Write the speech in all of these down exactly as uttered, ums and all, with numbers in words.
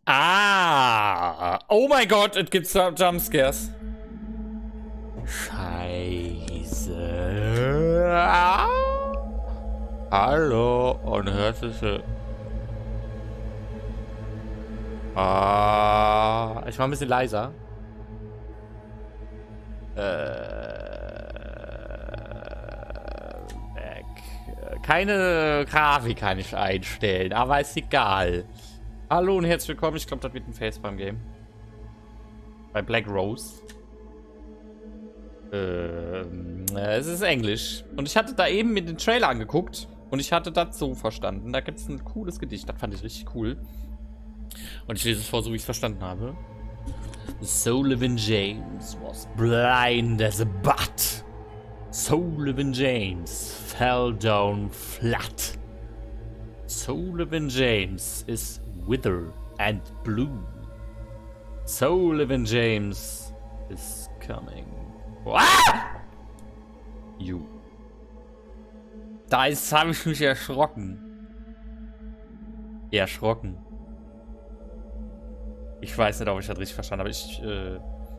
Ah! Oh mein Gott, es gibt Jumpscares. Scheiße. Ah. Hallo und herzliche. Ah, ich mach ein bisschen leiser. Äh, weg. Keine Grafik kann ich einstellen, aber ist egal. Hallo und herzlich willkommen. Ich glaube, das wird ein Facepalm-Game. Bei Black Rose. Ähm, es ist Englisch. Und ich hatte da eben mit den Trailer angeguckt. Und ich hatte das so verstanden. Da gibt es ein cooles Gedicht. Das fand ich richtig cool. Und ich lese es vor, so wie ich es verstanden habe. Sullivan James was blind as a bat. Sullivan James fell down flat. Sullivan James is wither and blue. Sullivan James is coming. Ah! You. Da ist, habe ich mich erschrocken. Erschrocken. Ich weiß nicht, ob ich das richtig verstanden habe. Ich, äh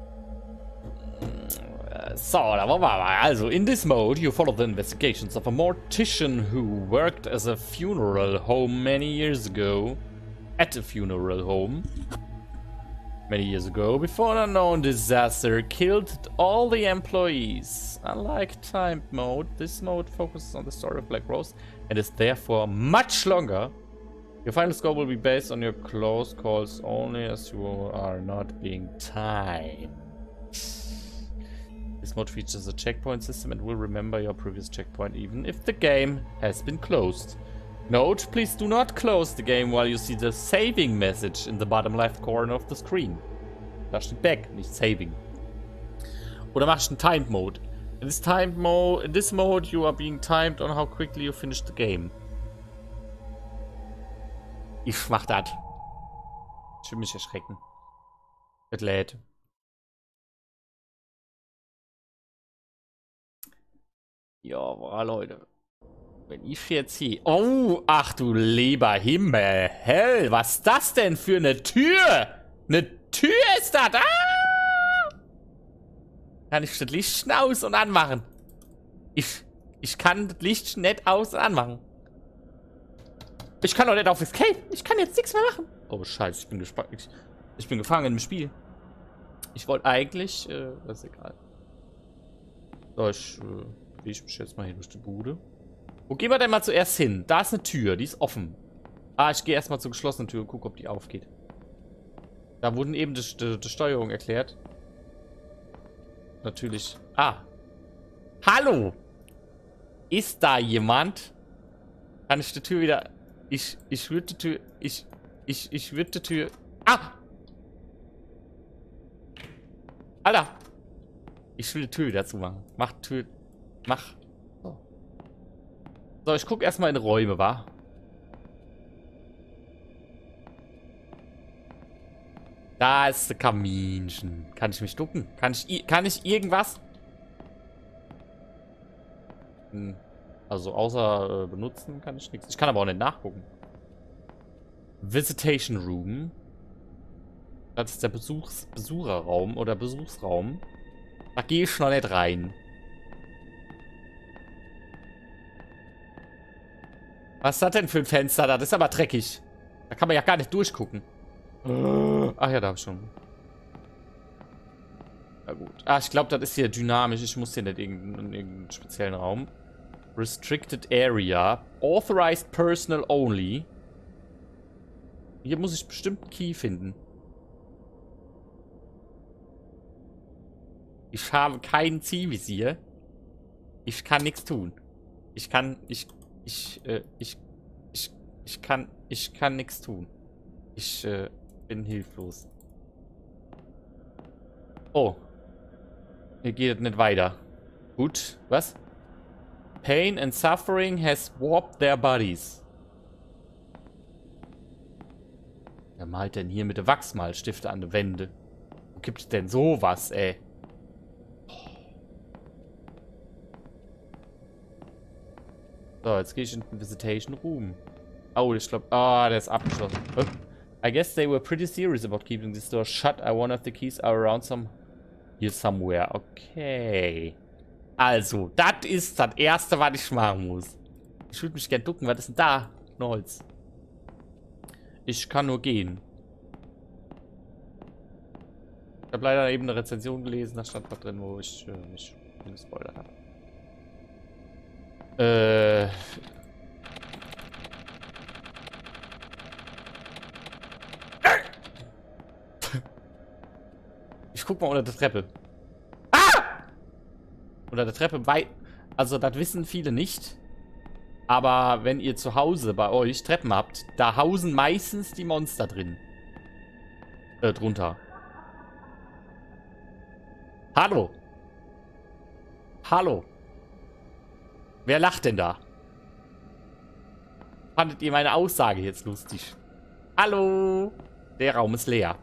so, da wollen wir mal. Also, in this mode, you follow the investigations of a mortician who worked as a funeral home many years ago. At a funeral home. Many years ago, before an unknown disaster killed all the employees. Unlike timed mode, this mode focuses on the story of Black Rose and is therefore much longer. Your final score will be based on your close calls only, as you are not being timed. This mode features a checkpoint system and will remember your previous checkpoint even if the game has been closed. Note, please do not close the game while you see the saving message in the bottom left corner of the screen. Da steht back, nicht saving. Oder machst du einen timed mode. In this timed mode, in this mode you are being timed on how quickly you finish the game. Ich mach das. Ich will mich erschrecken. Es lädt. Ja, Leute. Wenn ich jetzt hier... Oh, ach du lieber Himmel. Hell, was ist das denn für eine Tür? Eine Tür ist das. Ah! Kann ich das Licht aus- und anmachen? Ich, ich kann das Licht nicht aus- und anmachen. Ich kann doch nicht auf Escape. Ich kann jetzt nichts mehr machen. Oh, scheiße, ich bin gespannt. Ich, ich bin gefangen im Spiel. Ich wollte eigentlich... Äh, das ist egal. So, ich... Äh, ich mich jetzt mal hier durch die Bude. Wo gehen wir denn mal zuerst hin? Da ist eine Tür, die ist offen. Ah, ich gehe erstmal zur geschlossenen Tür und gucke, ob die aufgeht. Da wurden eben die, die, die Steuerung erklärt. Natürlich. Ah. Hallo! Ist da jemand? Kann ich die Tür wieder... Ich, ich würde die Tür... Ich, ich, ich würde die Tür... Ah! Alter! Ich will die Tür wieder zumachen. Mach die Tür... Mach... So, ich gucke erstmal in Räume, wa? Da ist ein Kaminchen. Kann ich mich ducken? Kann ich, kann ich irgendwas? Hm. Also außer äh, benutzen kann ich nichts. Ich kann aber auch nicht nachgucken. Visitation Room. Das ist der Besuchs Besucherraum oder Besuchsraum. Da gehe ich noch nicht rein. Was ist das denn für ein Fenster da? Das ist aber dreckig. Da kann man ja gar nicht durchgucken. Ach ja, da hab ich schon. Na gut. Ah, ich glaube, das ist hier dynamisch. Ich muss hier nicht in irgendeinen, irgendeinen speziellen Raum. Restricted Area. Authorized Personnel Only. Hier muss ich bestimmt einen Key finden. Ich habe keinen Zielvisier. Ich kann nichts tun. Ich kann... Ich... Ich, äh, ich, ich, ich kann, ich kann nichts tun. Ich, äh, bin hilflos. Oh. Hier geht es nicht weiter. Gut. Was? Pain and suffering has warped their bodies. Wer malt denn hier mit der Wachsmalstifte an die Wände? Wo gibt's denn sowas, ey? So, jetzt gehe ich in den Visitation Room. Oh, ich glaube... Ah, oh, der ist abgeschlossen. I guess they were pretty serious about keeping this door shut. I wonder if the keys are around some here somewhere. Okay. Also, das ist das Erste, was ich machen muss. Ich würde mich gerne ducken. Was ist denn da? Ein Holz. Ich kann nur gehen. Ich habe leider eben eine Rezension gelesen. Da stand was drin, wo ich äh, mich gespoilert habe. Äh... Ich guck mal unter der Treppe. Ah! Unter der Treppe bei... Also, das wissen viele nicht. Aber wenn ihr zu Hause bei euch Treppen habt, da hausen meistens die Monster drin. Äh, drunter. Hallo. Hallo. Wer lacht denn da? Fandet ihr meine Aussage jetzt lustig? Hallo. Der Raum ist leer.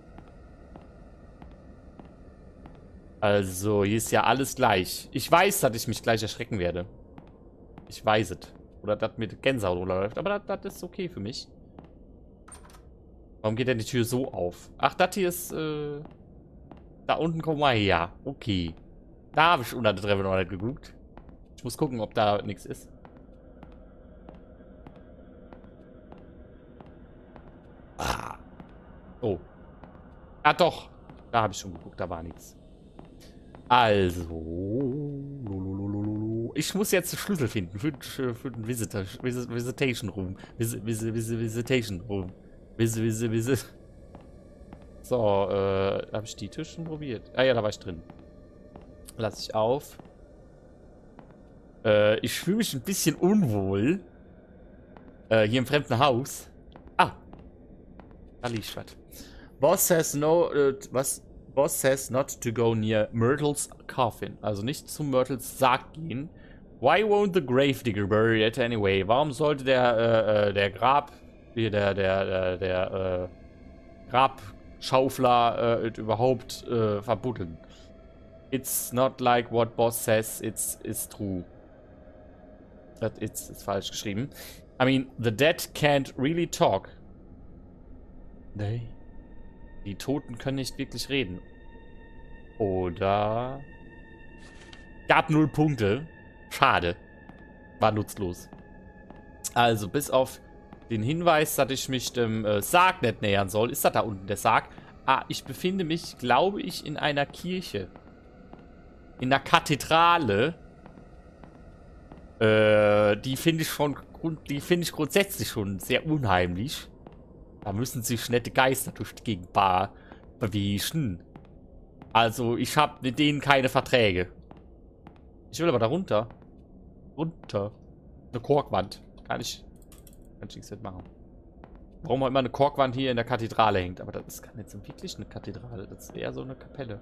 Also, hier ist ja alles gleich. Ich weiß, dass ich mich gleich erschrecken werde. Ich weiß es. Oder dass mir die Gänsehaut runterläuft. Aber das, das ist okay für mich. Warum geht denn die Tür so auf? Ach, das hier ist, äh... Da unten kommen wir her. Okay. Da habe ich unter der Treppe noch nicht geguckt. Ich muss gucken, ob da nichts ist. Ah. Oh. Ah, doch. Da habe ich schon geguckt, da war nichts. Also. Ich muss jetzt den Schlüssel finden für, für, für den Visitor, Visitation Room. Vis, vis, vis, Visitation Room. Vis, vis, vis. So, äh, habe ich die Tür schon probiert? Ah ja, da war ich drin. Lass ich auf. Äh, ich fühle mich ein bisschen unwohl. Äh, hier im fremden Haus. Ah. Da liegt was. Boss says no, äh, was? Boss says not to go near Myrtle's coffin. Also nicht zu Myrtles Sarg gehen. Why won't the Gravedigger bury it anyway? Warum sollte der, äh, der Grab, der, der, der, der, äh, Grabschaufler, äh, überhaupt, äh, verbuddeln? It's not like what Boss says, it's, it's true. Das ist, ist falsch geschrieben. I mean, the dead can't really talk. Nee. Die Toten können nicht wirklich reden. Oder... Gab null Punkte. Schade. War nutzlos. Also, bis auf den Hinweis, dass ich mich dem äh, Sarg nicht nähern soll. Ist das da unten der Sarg? Ah, ich befinde mich, glaube ich, in einer Kirche. In einer Kathedrale. Äh, die finde ich schon... Die finde ich grundsätzlich schon sehr unheimlich. Da müssen sich nette Geister durch die Gegend bewegen. Also, ich habe mit denen keine Verträge. Ich will aber da runter. Runter. Eine Korkwand. Kann ich... Kann ich nichts mitmachen. Warum auch immer eine Korkwand hier in der Kathedrale hängt. Aber das ist keine jetzt wirklich eine Kathedrale. Das ist eher so eine Kapelle.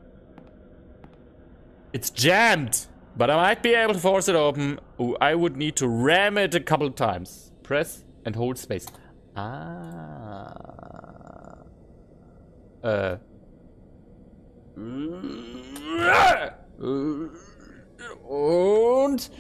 It's jammed. But I might be able to force it open. Oh, I would need to ram it a couple times. Press and hold space. Ah. Äh. Und.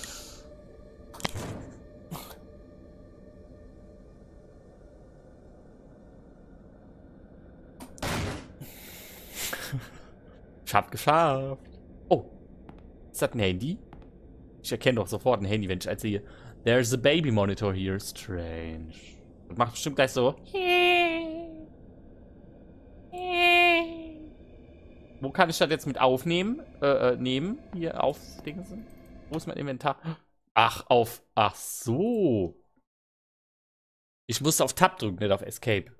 Ich hab geschafft. Oh. Ist das ein Handy? Ich erkenne doch sofort ein Handy, wenn ich eins sehe. There's a baby monitor here. Strange. Und macht bestimmt gleich so. Wo kann ich das jetzt mit aufnehmen? Äh, äh, nehmen? Hier auf Dingsen. Wo ist mein Inventar? Ach, auf. Ach so. Ich musste auf Tab drücken, nicht auf Escape.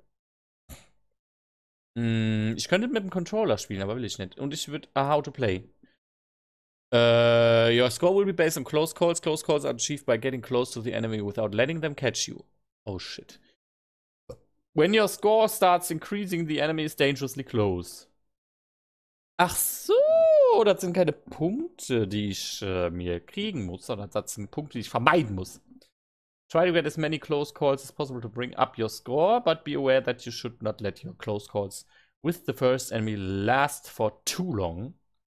Hm, ich könnte mit dem Controller spielen, aber will ich nicht. Und ich würde. Uh, how to play. Uh, your score will be based on close calls. Close calls are achieved by getting close to the enemy without letting them catch you. Oh shit. When your score starts increasing, the enemy is dangerously close. Ach so, das sind keine Punkte, die ich äh, mir kriegen muss, sondern das sind Punkte, die ich vermeiden muss. Try to get as many close calls as possible to bring up your score, but be aware that you should not let your close calls with the first enemy last for too long.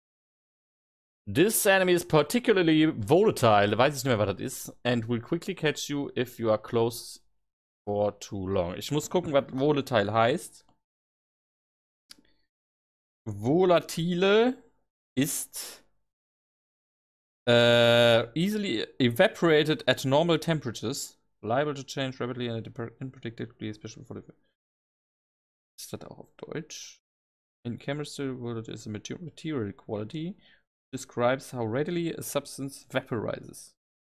This enemy is particularly volatile, weiß ich nicht mehr, was das ist, and will quickly catch you if you are close for too long. Ich muss gucken, was volatile heißt. Volatile ist äh, easily evaporated at normal temperatures. Liable to change rapidly and unpredictably, especially for the... Ist das auch auf Deutsch? In chemistry, volatility is a material quality. Describes how readily a substance vaporizes.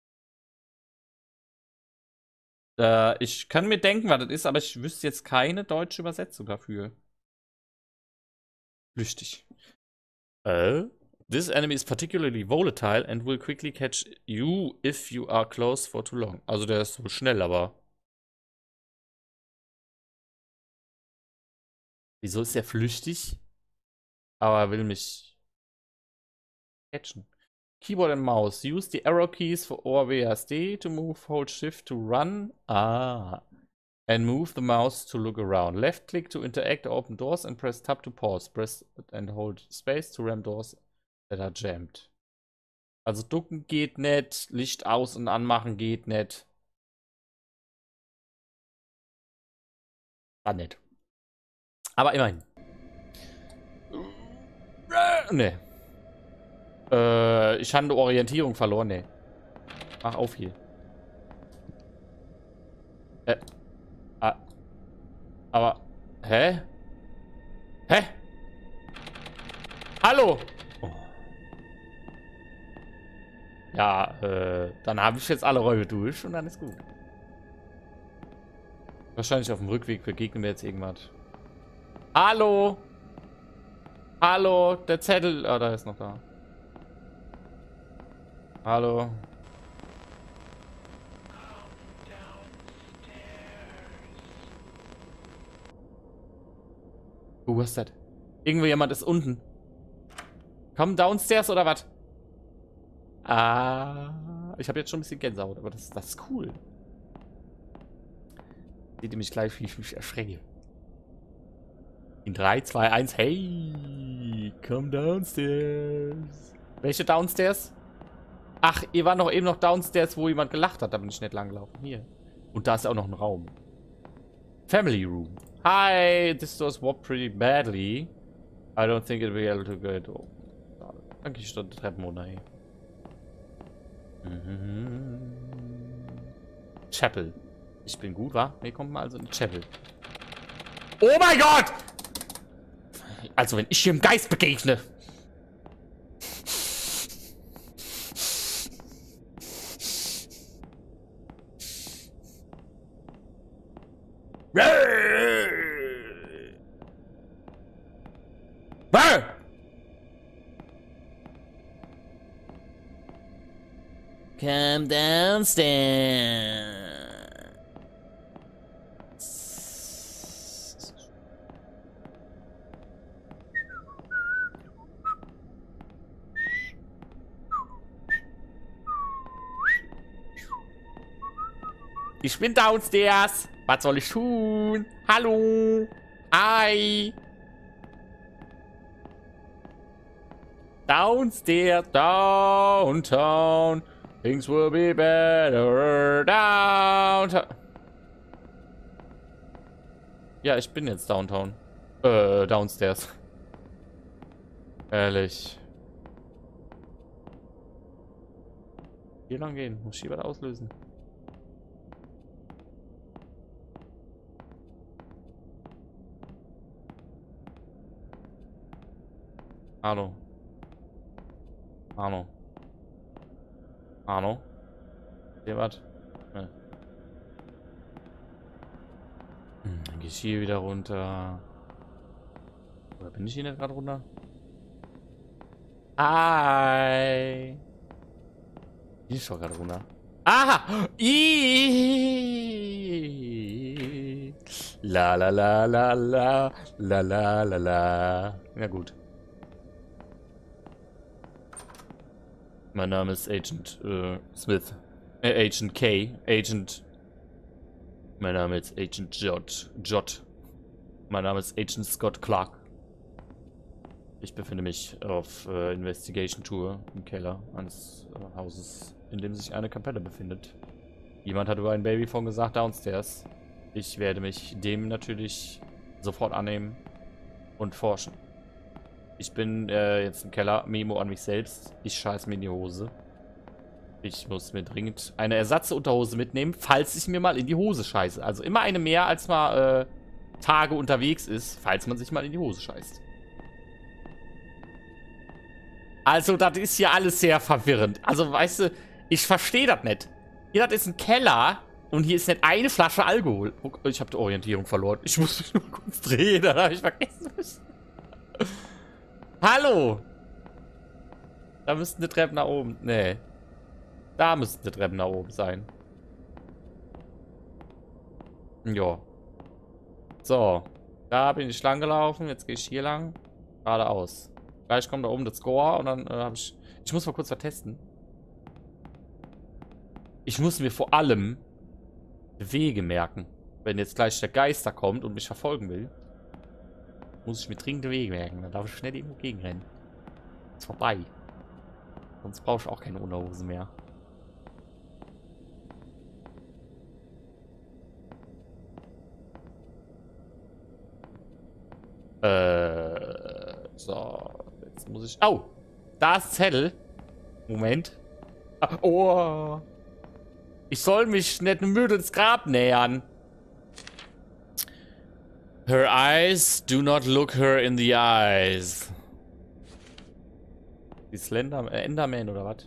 Äh, ich kann mir denken, was das ist, aber ich wüsste jetzt keine deutsche Übersetzung dafür. Flüchtig. Äh? This enemy is particularly volatile and will quickly catch you if you are close for too long. Also der ist so schnell, aber... Wieso ist der flüchtig? Aber er will mich... catchen. Keyboard and mouse. Use the arrow keys for or W A S D to move, hold shift to run. Ah. And move the mouse to look around. Left click to interact or open doors and press tab to pause. Press and hold space to ram doors that are jammed. Also ducken geht nicht, Licht aus und anmachen geht nicht. War nett. Aber immerhin. Ne. Äh, ich habe eine Orientierung verloren, ne. Mach auf hier. Äh. Ah. Aber. Hä? Hä? Hallo? Oh. Ja, äh, dann habe ich jetzt alle Räume durch und dann ist gut. Wahrscheinlich auf dem Rückweg begegnen wir jetzt irgendwas. Hallo? Hallo? Der Zettel. Ah, oh, da ist noch da. Hallo? Who was that? Irgendwo jemand ist unten. Komm downstairs oder was? Ah, ich habe jetzt schon ein bisschen Gänsehaut, aber das, das ist cool. Seht ihr mich gleich, wie ich mich erschrecke. In drei, zwei, eins, hey, come downstairs. Welche downstairs? Ach, ihr war noch eben noch downstairs, wo jemand gelacht hat, da bin ich nicht lang gelaufen. Hier. Und da ist auch noch ein Raum. Family room. Hi, this door's warped pretty badly. I don't think it'll be able to get open. Danke, ich stand Treppen runter hier. Mhm. Chapel. Ich bin gut, wa? Ne, kommt mal also in Chapel. Oh mein Gott! Also, wenn ich hier im Geist begegne. Come downstairs. Ich bin downstairs. Was soll ich tun? Hallo. Hi. Downstairs, downtown. Things will be better downtown. Ja, ich bin jetzt downtown. Äh, downstairs. Ehrlich. Hier lang gehen. Muss ich hier was auslösen. Hallo. Hallo. Hallo. Hier was? Ne. Hm, dann geh ich hier wieder runter. Oder bin ich hier nicht gerade runter? Hi. Hier ist doch gerade runter. Aha! Iiii. La la la la la la la la la. Ja gut. Mein Name ist Agent äh, Smith. Äh, Agent K. Agent. Mein Name ist Agent J. J. Mein Name ist Agent Scott Clark. Ich befinde mich auf äh, Investigation Tour im Keller eines äh, Hauses, in dem sich eine Kapelle befindet. Jemand hat über ein Babyphone gesagt, downstairs. Ich werde mich dem natürlich sofort annehmen und forschen. Ich bin äh, jetzt im Keller. Memo an mich selbst. Ich scheiß mir in die Hose. Ich muss mir dringend eine Ersatzunterhose mitnehmen, falls ich mir mal in die Hose scheiße. Also immer eine mehr, als man äh, Tage unterwegs ist, falls man sich mal in die Hose scheißt. Also, das ist hier alles sehr verwirrend. Also, weißt du, ich verstehe das nicht. Hier, das ist ein Keller und hier ist nicht eine Flasche Alkohol. Oh, ich habe die Orientierung verloren. Ich muss mich nur kurz drehen, dann habe ich vergessen. Hallo! Da müssten die Treppen nach oben. Nee. Da müssten die Treppen nach oben sein. Ja. So. Da bin ich lang gelaufen. Jetzt gehe ich hier lang. Geradeaus. Gleich kommt da oben das Score und dann äh, habe ich... Ich muss mal kurz was testen. Ich muss mir vor allem Wege merken. Wenn jetzt gleich der Geister kommt und mich verfolgen will, muss ich mir dringend Wege merken. Dann darf ich schnell irgendwo gegenrennen. Ist vorbei. Sonst brauche ich auch keine Unterhose mehr. Äh, so. Jetzt muss ich... Oh! Da ist Zettel. Moment. Ah, oh! Ich soll mich nicht müde ins Grab nähern. Her eyes, do not look her in the eyes. Die Slender... Äh, Enderman oder was?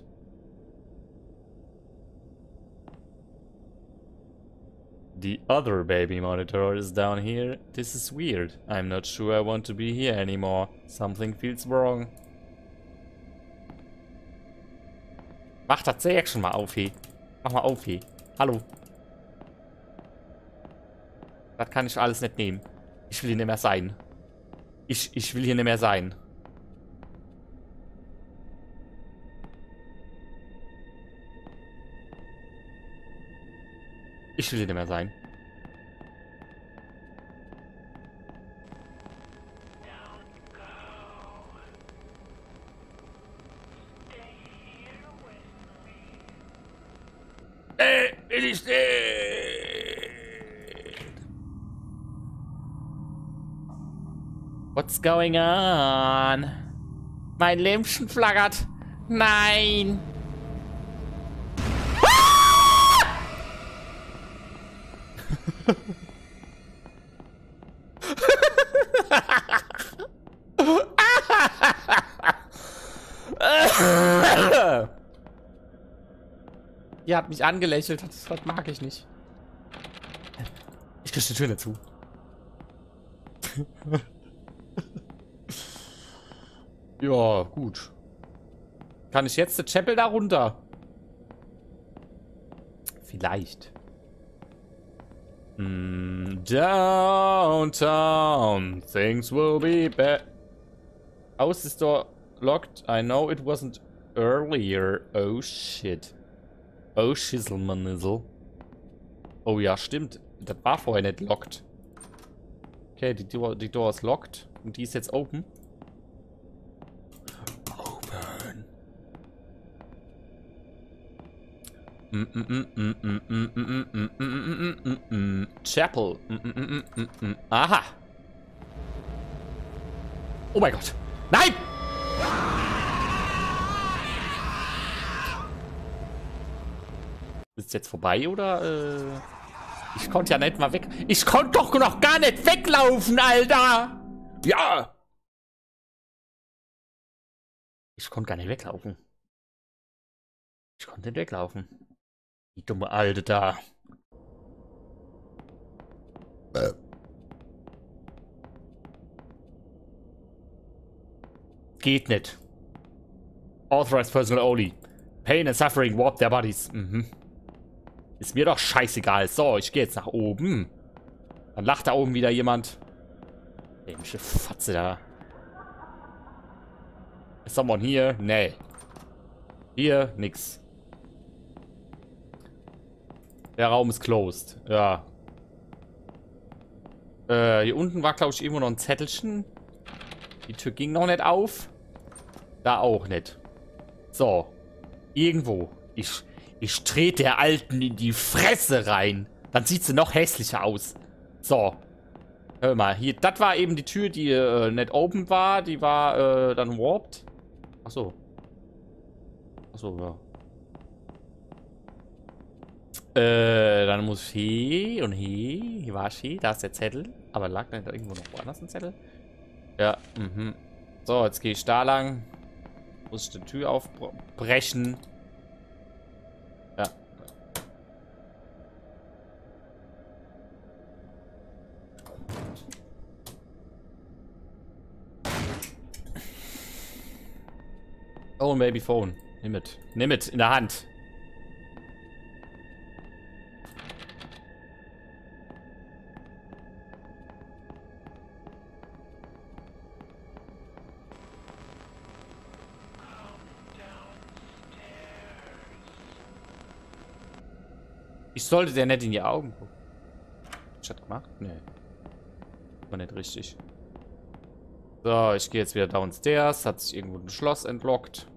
The other baby monitor is down here. This is weird. I'm not sure I want to be here anymore. Something feels wrong. Mach das Säg schon mal auf, hey. Mach mal auf, hey. Hallo. Das kann ich alles nicht nehmen. Ich will hier nicht mehr sein. Ich, ich will hier nicht mehr sein. Ich will hier nicht mehr sein. Äh, will ich nicht. What's going on? Mein Lämpchen flackert. Nein. Ihr habt mich angelächelt. Das, das mag ich nicht. Ich krieg die Tür nicht zu. Ja, gut. Kann ich jetzt die Chapel da runter? Vielleicht. Mm, downtown. Things will be bad. House is door locked. I know it wasn't earlier. Oh shit. Oh Schisselmanizzle. Oh ja, stimmt. Das war vorher nicht locked. Okay, die Door, die Door ist locked. Und die ist jetzt open. Open. Chapel. Aha. Oh mein Gott. Nein! Ist jetzt vorbei oder? Äh ich konnte ja nicht mal weg. Ich konnte doch noch gar nicht weglaufen, Alter! Ja! Ich konnte gar nicht weglaufen. Ich konnte nicht weglaufen. Die dumme Alte da. Äh. Geht nicht. Authorized personnel only. Pain and suffering warp their bodies. Mhm. Ist mir doch scheißegal. So, ich gehe jetzt nach oben. Dann lacht da oben wieder jemand. Dämische Fatze da. Is someone here? Nee. Hier, nix. Der Raum ist closed. Ja. Äh, hier unten war, glaube ich, irgendwo noch ein Zettelchen. Die Tür ging noch nicht auf. Da auch nicht. So. Irgendwo. Ich, ich trete der Alten in die Fresse rein. Dann sieht sie noch hässlicher aus. So. Hör mal, hier, das war eben die Tür, die äh, nicht open war. Die war äh, dann warped. Achso. Achso, ja. Äh, dann muss hier und hier. Hier war hier. Da ist der Zettel. Aber lag da irgendwo noch woanders ein Zettel? Ja, mhm. So, jetzt gehe ich da lang. Muss ich die Tür aufbrechen. Ja. Oh, ein Babyphone. Nimm mit. Nimm mit in der Hand. Ich sollte der nicht in die Augen gucken. Hab ich das gemacht? Nee. War nicht richtig. So, ich gehe jetzt wieder downstairs. Hat sich irgendwo ein Schloss entlockt.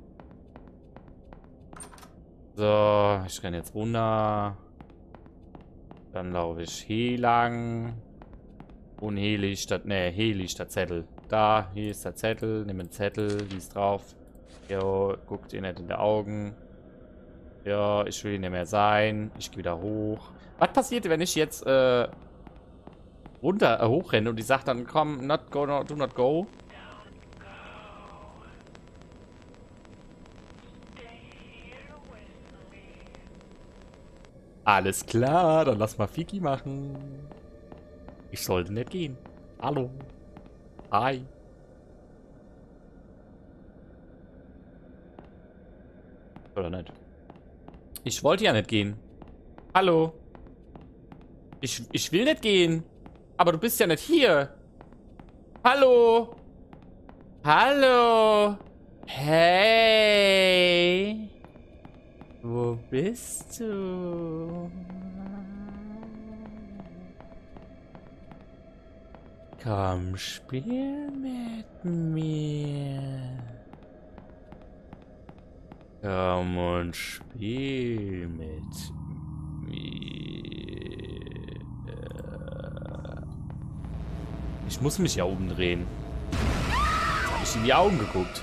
So, ich renne jetzt runter. Dann laufe ich hier lang. Und hier liegt das, ne, hier liegt der Zettel. Da, hier ist der Zettel. Nimm den Zettel, lies drauf. Jo, guckt ihr nicht in die Augen. Ja, ich will nicht mehr sein. Ich gehe wieder hoch. Was passiert, wenn ich jetzt äh, runter, äh, hochrenne und die sagt dann, komm, not go, no, do not go? Alles klar, dann lass mal Fiki machen. Ich sollte nicht gehen. Hallo. Hi. Oder nicht? Ich wollte ja nicht gehen. Hallo. Ich, ich will nicht gehen. Aber du bist ja nicht hier. Hallo. Hallo. Hey. Wo bist du? Komm, spiel mit mir. Komm und spiel mit mir. Ich muss mich ja umdrehen. Jetzt habe ich in die Augen geguckt.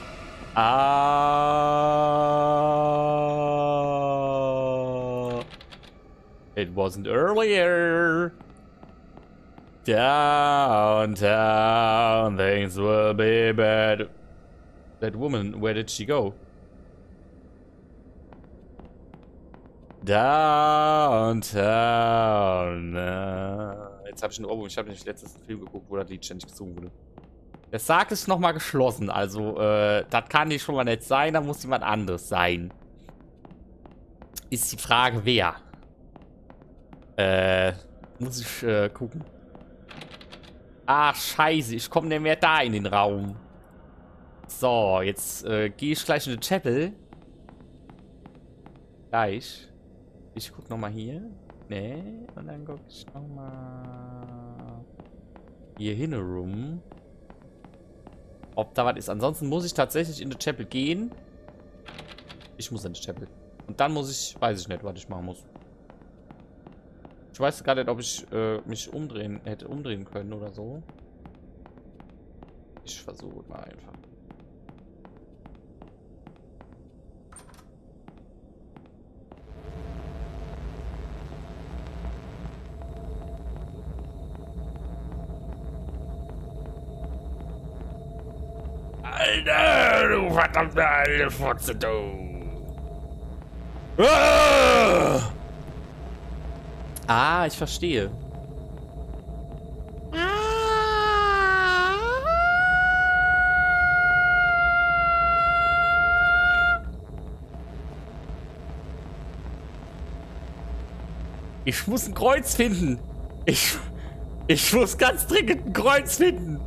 Ah. It wasn't earlier. Downtown, things will be bad. That woman, where did she go? Downtown. Jetzt habe ich einen Ohrwurm. Ich habe nicht letztes Film geguckt, wo das Lied ständig gesungen wurde. Der Sarg ist nochmal geschlossen. Also, äh, das kann nicht schon mal nicht sein. Da muss jemand anderes sein. Ist die Frage, wer? Äh, muss ich äh, gucken. Ach, scheiße. Ich komme nicht mehr da in den Raum. So, jetzt äh, gehe ich gleich in die Chapel. Gleich. Ich guck nochmal hier. Nee. Und dann guck ich nochmal hier hin rum. Ob da was ist. Ansonsten muss ich tatsächlich in die Chapel gehen. Ich muss in die Chapel. Und dann muss ich, weiß ich nicht, was ich machen muss. Ich weiß gar nicht, ob ich äh, mich umdrehen hätte umdrehen können oder so. Ich versuche mal einfach. Alter, du verdammte alte Fotze, du. Ah! Ah, ich verstehe. Ich muss ein Kreuz finden. Ich, ich muss ganz dringend ein Kreuz finden.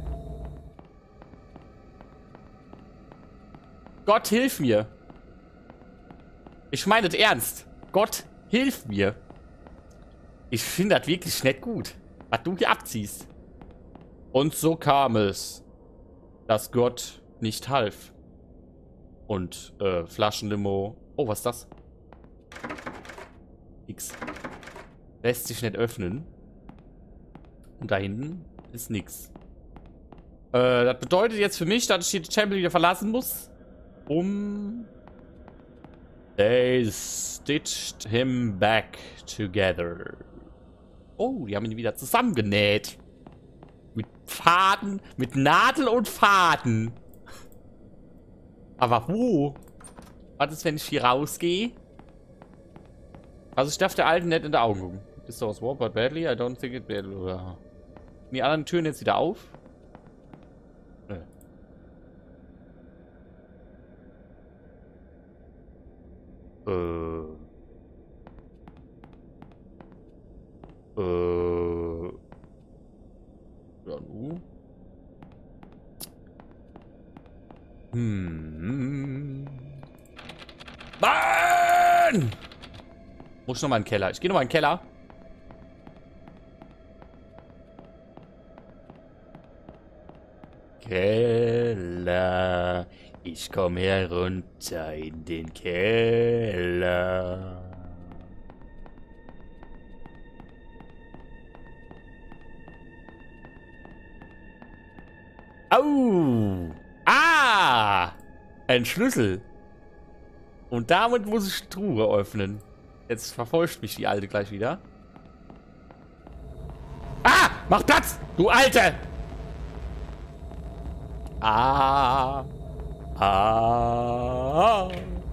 Gott, hilf mir. Ich meine das ernst. Gott, hilf mir. Ich finde das wirklich nicht gut, was du hier abziehst. Und so kam es, dass Gott nicht half. Und, äh, Flaschenlimo. Oh, was ist das? X. Lässt sich nicht öffnen. Und da hinten ist nix. Äh, das bedeutet jetzt für mich, dass ich die Champion wieder verlassen muss. Um... They stitched him back together. Oh, die haben ihn wieder zusammengenäht. Mit Faden, mit Nadel und Faden. Aber wo? Was ist, wenn ich hier rausgehe? Also ich darf der Alten nicht in die Augen gucken. This door was warped but badly. I don't think it will. Die anderen Türen jetzt wieder auf? Nö. Äh. Äh. Ja, nu. Hm. Mann! Muss ich noch mal in den Keller. Ich gehe noch mal in den Keller. Keller. Ich komme herunter in den Keller. Au! Ah! Ein Schlüssel. Und damit muss ich die Truhe öffnen. Jetzt verfolgt mich die Alte gleich wieder. Ah! Mach Platz! Du Alte! Ah! Ah!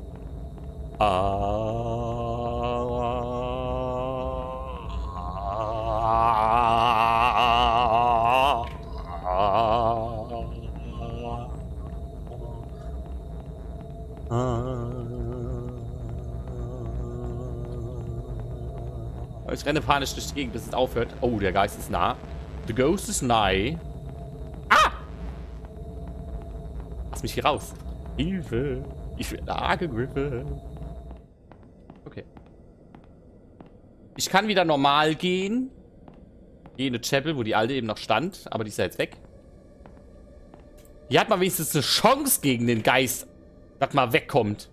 Ich renne panisch durch die Gegend, bis es aufhört. Oh, der Geist ist nah. The Ghost is nigh. Ah! Lass mich hier raus. Hilfe! Ich werde angegriffen. Okay. Ich kann wieder normal gehen. Gehe in eine Chapel, wo die Alte eben noch stand. Aber die ist ja jetzt weg. Hier hat man wenigstens eine Chance gegen den Geist, dass mal wegkommt.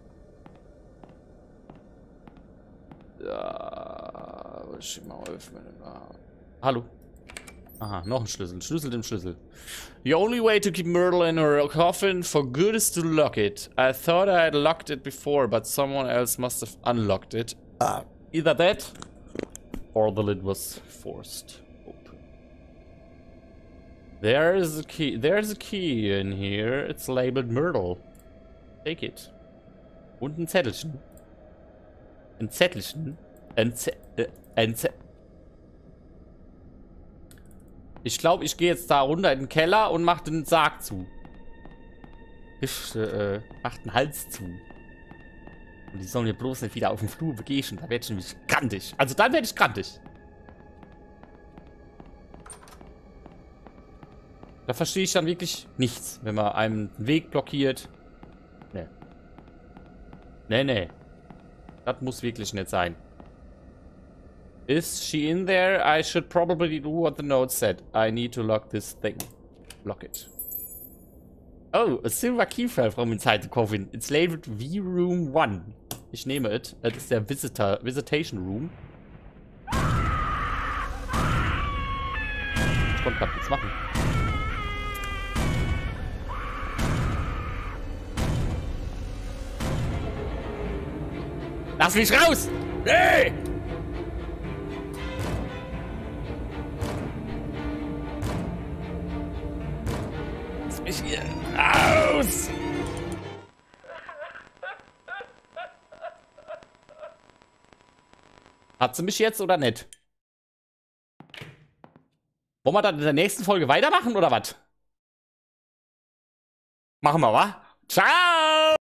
Ja, ich mal öffnen. Ah. Hallo. Aha, noch ein Schlüssel. Schlüssel im Schlüssel. The only way to keep Myrtle in her coffin for good is to lock it. I thought I had locked it before, but someone else must have unlocked it. Uh, either that, or the lid was forced open. There's a key. There's a key in here. It's labeled Myrtle. Take it. Und ein Zettelchen. Ein Zettelchen. Ein Zettel. Äh, ein Zettel. Ich glaube, ich gehe jetzt da runter in den Keller und mache den Sarg zu. Ich äh, mach den Hals zu. Und die sollen mir bloß nicht wieder auf den Flur begehen. Da werde ich nämlich grantig. Also dann werde ich grantig. Da verstehe ich dann wirklich nichts, wenn man einem den Weg blockiert. Nee. Nee, nee. Das muss wirklich nicht sein. Is she in there? I should probably do what the note said. I need to lock this thing. Lock it. Oh, a silver key fell from inside the coffin. It's labeled V Room one. Ich nehme es. Das ist der Visitor, Visitation Room. Ich konnte gerade nichts machen. Lass mich raus! Nee! Lass mich hier raus! Hat sie mich jetzt oder nicht? Wollen wir dann in der nächsten Folge weitermachen oder was? Machen wir, wa? Ciao!